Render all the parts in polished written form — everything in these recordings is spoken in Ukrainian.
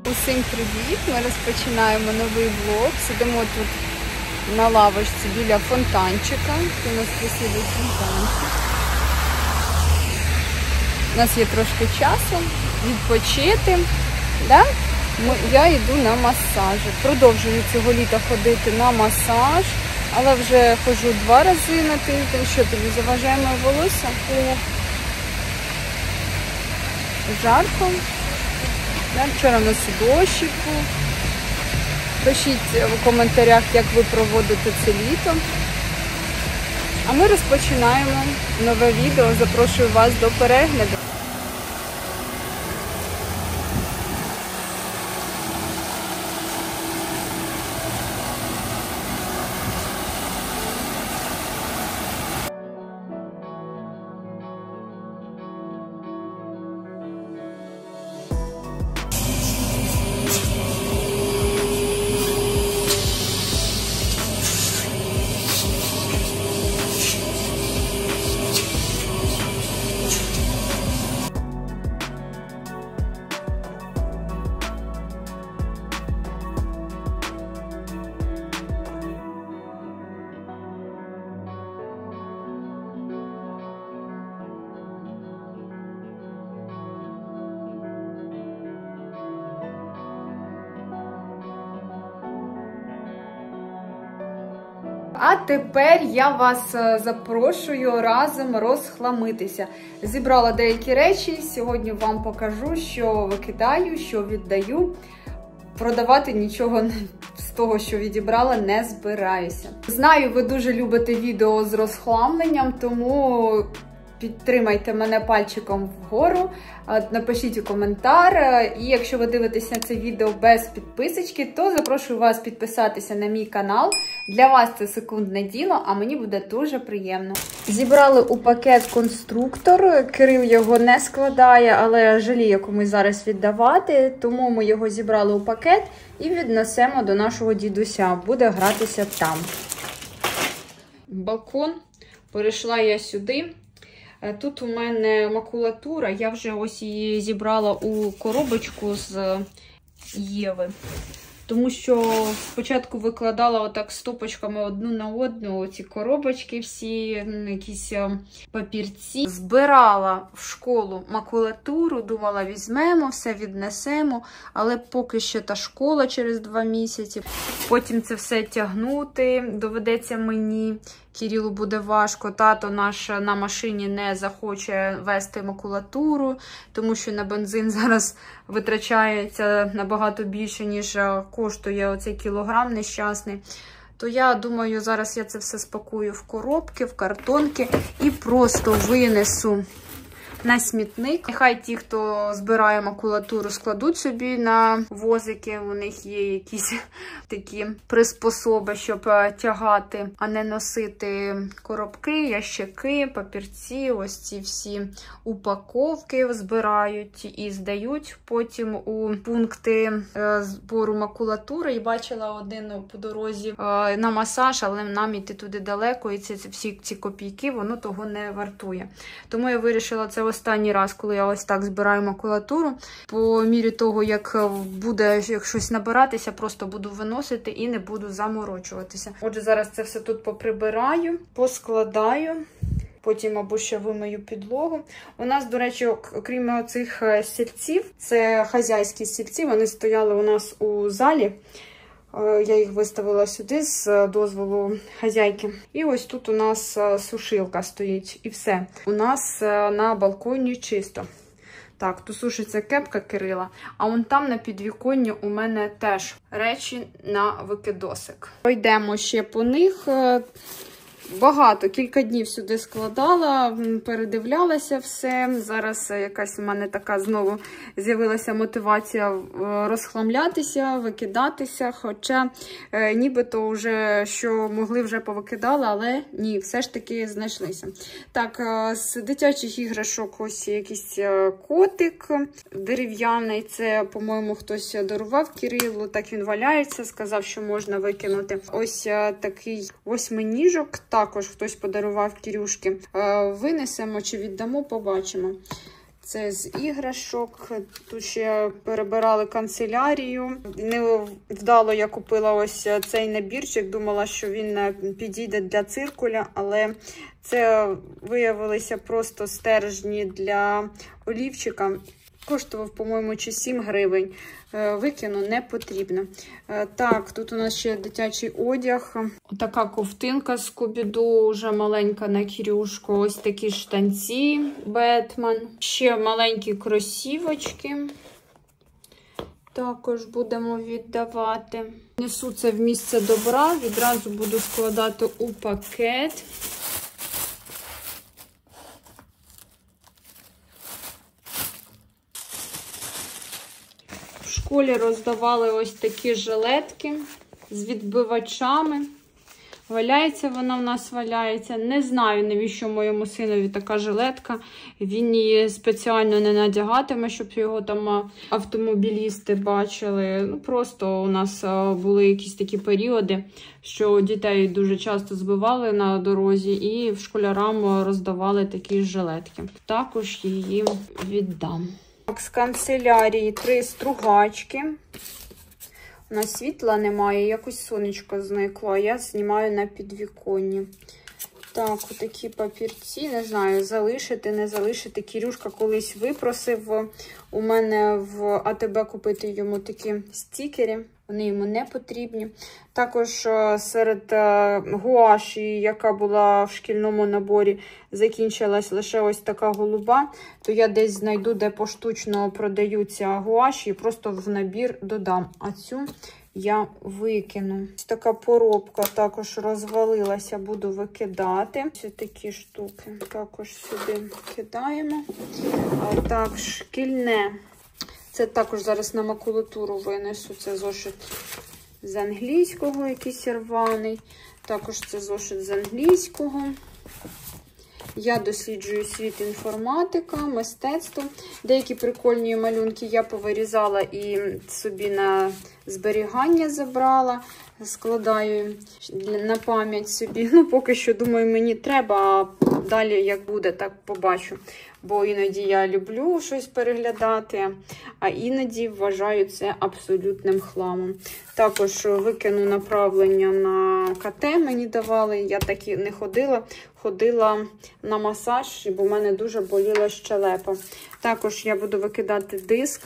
Усім привіт! Ми розпочинаємо новий влог. Сидимо тут на лавочці біля фонтанчика. Тут у нас красивий фонтанчик. У нас є трошки часу відпочити. Да? Я йду на масаж. Продовжую цього літа ходити на масаж, але вже ходжу 2 рази на тиждень. Що тобі заважає моє волосся? Жарко. Вчора в нас дощик був. Пишіть в коментарях, як ви проводите це літо. А ми розпочинаємо нове відео. Запрошую вас до перегляду. А тепер я вас запрошую разом розхламитися. Зібрала деякі речі, сьогодні вам покажу, що викидаю, що віддаю. Продавати нічого з того, що відібрала, не збираюся. Знаю, ви дуже любите відео з розхламленням, тому підтримайте мене пальчиком вгору, напишіть коментар. І якщо ви дивитесь на це відео без підписочки, то запрошую вас підписатися на мій канал. Для вас це секундне діло, а мені буде дуже приємно. Зібрали у пакет конструктор. Кирил його не складає, але жаліє комусь зараз віддавати. Тому ми його зібрали у пакет і віднесемо до нашого дідуся. Буде гратися там. Балкон. Перейшла я сюди. Тут у мене макулатура, я вже ось її зібрала у коробочку з Єви. Тому що спочатку викладала отак стопочками одну на одну ці коробочки всі, якісь папірці. Збирала в школу макулатуру, думала візьмемо, все віднесемо, але поки що та школа через 2 місяці. Потім це все тягнути доведеться мені. Кирилу буде важко, тато наш на машині не захоче вести макулатуру, тому що на бензин зараз витрачається набагато більше, ніж коштує оцей кілограм нещасний. То я думаю, зараз я це все спакую в коробки, в картонки і просто винесу на смітник. Нехай ті, хто збирає макулатуру, складуть собі на возики. У них є якісь такі приспособи, щоб тягати, а не носити коробки, ящики, папірці. Ось ці всі упаковки збирають і здають потім у пункти збору макулатури. І бачила один по дорозі на масаж, але нам іти туди далеко, і всі ці копійки, воно того не вартує. Тому я вирішила це останній раз, коли я ось так збираю макулатуру. По мірі того, як буде щось набиратися, просто буду виносити і не буду заморочуватися. Отже, зараз це все тут поприбираю, поскладаю. Потім або ще вимию підлогу. У нас, до речі, окрім цих стільців, це хазяйські стільці, вони стояли у нас у залі. Я їх виставила сюди з дозволу хазяйки. І ось тут у нас сушилка стоїть. І все. У нас на балконі чисто. Так, тут сушиться кепка Кирила. А вон там на підвіконні у мене теж речі на викидосик. Пройдемо ще по них. Багато, кілька днів сюди складала, передивлялася все. Зараз якась у мене така знову з'явилася мотивація розхламлятися, викидатися. Хоча нібито вже, що могли, вже повикидали, але ні, все ж таки знайшлися. Так, з дитячих іграшок ось якийсь котик дерев'яний. Це, по-моєму, хтось дарував Кирилу. Так він валяється, сказав, що можна викинути. Ось такий восьминіжок. Також хтось подарував Кирюшки. Винесемо чи віддамо, побачимо. Це з іграшок. Тут ще перебирали канцелярію. Невдало я купила ось цей набірчик. Думала, що він підійде для циркуля, але це виявилися просто стержні для олівчика. Коштував, по-моєму, чи 7 гривень. Викину, не потрібно. Так, тут у нас ще дитячий одяг. Отака ковтинка з Скубі-Ду, вже маленька на Кірюшку. Ось такі штанці Бетмен. Ще маленькі кросівочки. Також будемо віддавати. Несу це в місце добра. Відразу буду складати у пакет. В школі роздавали ось такі жилетки з відбивачами. Валяється вона в нас, валяється. Не знаю, навіщо моєму синові така жилетка. Він її спеціально не надягатиме, щоб його там автомобілісти бачили. Ну, просто у нас були якісь такі періоди, що дітей дуже часто збивали на дорозі і школярам роздавали такі жилетки. Також її віддам. З канцелярії 3 стругачки. У нас світла немає, якось сонечко зникло, а я знімаю на підвіконні. Так, отакі папірці, не знаю, залишити, не залишити. Кірюшка колись випросив у мене в АТБ купити йому такі стікери. Вони йому не потрібні. Також серед гуаші, яка була в шкільному наборі, закінчилась лише ось така голуба. То я десь знайду, де поштучно продаються гуаші, і просто в набір додам. А цю я викину. Ось така поробка також розвалилася, буду викидати. Ось такі штуки також сюди кидаємо. Так, шкільне. Це також зараз на макулатуру винесу. Це зошит з англійського, якийсь рваний. Також це зошит з англійського. Я досліджую світ інформатика, мистецтво. Деякі прикольні малюнки я повирізала і собі на зберігання забрала. Складаю на пам'ять собі. Ну, поки що, думаю, мені треба, а далі як буде, так побачу. Бо іноді я люблю щось переглядати, а іноді вважаю це абсолютним хламом. Також викину направлення на КТ, мені давали, я так і не ходила. Ходила на масаж, бо в мене дуже боліла щелепа. Також я буду викидати диск.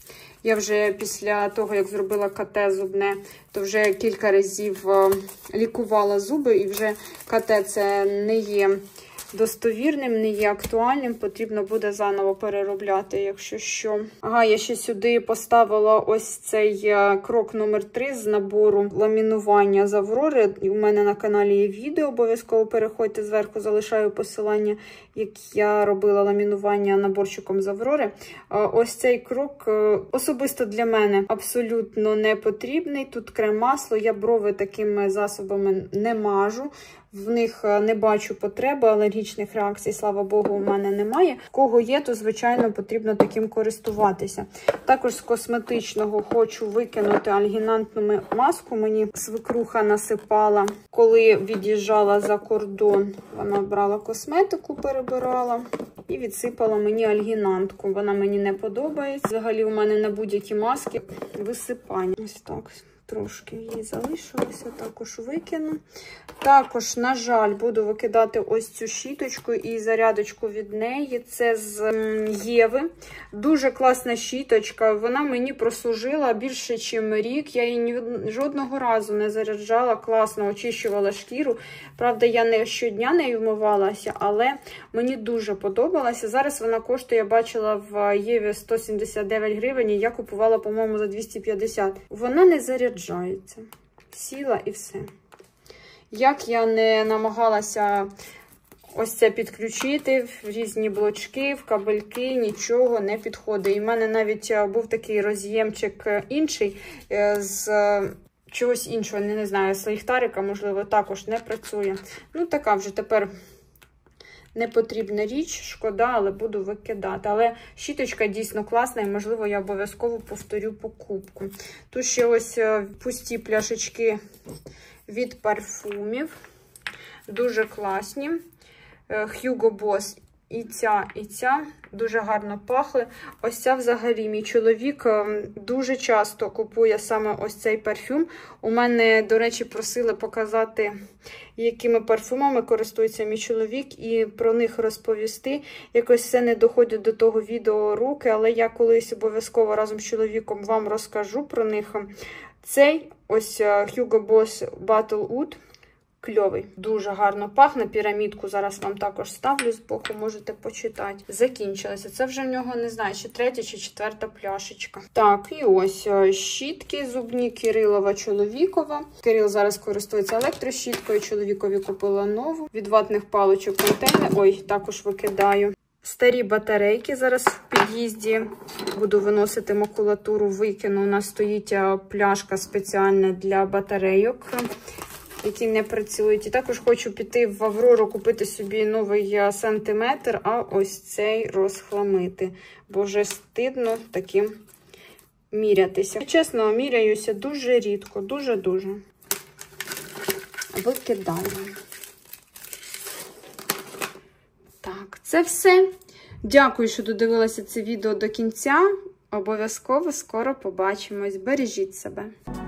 Я вже після того, як зробила КТ зубне, то вже кілька разів лікувала зуби, і вже КТ це не є достовірним, не є актуальним, потрібно буде заново переробляти, якщо що. Ага, я ще сюди поставила ось цей крок номер 3 з набору ламінування з Аврори. У мене на каналі є відео, обов'язково переходьте, зверху залишаю посилання, як я робила ламінування наборчиком з Аврори. Ось цей крок особисто для мене абсолютно не потрібний. Тут крем-масло, я брови такими засобами не мажу. В них не бачу потреби, алергічних реакцій, слава Богу, у мене немає. В кого є, то, звичайно, потрібно таким користуватися. Також з косметичного хочу викинути альгінантну маску. Мені свекруха насипала, коли від'їжджала за кордон. Вона брала косметику, перебирала і відсипала мені альгінантку. Вона мені не подобається. Взагалі у мене на будь-які маски висипання. Ось так. Трошки її залишилося, також викину. Також, на жаль, буду викидати ось цю щіточку і зарядочку від неї. Це з Єви. Дуже класна щіточка. Вона мені прослужила більше, ніж рік. Я її жодного разу не заряджала. Класно очищувала шкіру. Правда, я не щодня нею вмивалася, але мені дуже подобалася. Зараз вона коштує, я бачила в Єві 179 гривень, і я купувала, по-моєму, за 250. Вона не заряджається. Сіла і все. Як я не намагалася ось це підключити в різні блочки, в кабельки, нічого не підходить. І в мене навіть був такий роз'ємчик інший з чогось іншого, не знаю, з ліхтарика, можливо, також не працює. Ну, така вже тепер непотрібна річ, шкода, але буду викидати. Але щіточка дійсно класна і, можливо, я обов'язково повторю покупку. Тут ще ось пусті пляшечки від парфумів. Дуже класні. Hugo Boss і ця дуже гарно пахли. Ось ця взагалі мій чоловік дуже часто купує саме ось цей парфюм. У мене, до речі, просили показати, якими парфумами користується мій чоловік, і про них розповісти. Якось все не доходить до того відео руки, але я колись обов'язково разом з чоловіком вам розкажу про них. Цей ось Hugo Boss Battle Oud. Кльовий. Дуже гарно пахне. Пірамідку зараз вам також ставлю збоку, можете почитати. Закінчилося. Це вже в нього, не знаю, чи 3-я, чи 4-та пляшечка. Так, і ось щітки зубні Кирилова чоловікова. Кирил зараз користується електрощіткою, чоловікові купила нову. Від ватних паличок контейнер. Ой, також викидаю. Старі батарейки зараз в під'їзді. Буду виносити макулатуру, викину. У нас стоїть пляшка спеціальна для батарейок, які не працюють. І також хочу піти в Аврору, купити собі новий сантиметр, а ось цей розхламити. Бо вже стидно таким мірятися. Чесно, міряюся дуже рідко, дуже-дуже. Викидаю. Так, це все. Дякую, що додивилися це відео до кінця. Обов'язково скоро побачимось. Бережіть себе.